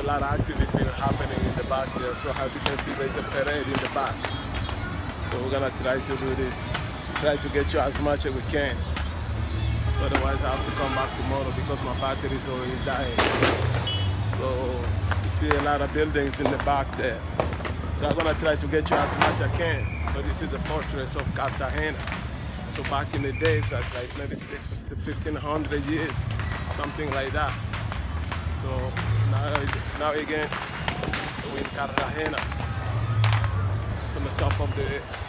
lot of activity happening in the back there. So as you can see, there's a parade in the back. So we're gonna try to do this, try to get you as much as we can. So otherwise I have to come back tomorrow because my battery is already dying. So you see a lot of buildings in the back there. So I'm gonna try to get you as much as I can. So this is the fortress of Cartagena. So back in the days, like maybe 1500 years, something like that. So now again, so we're in Cartagena. It's on the top of the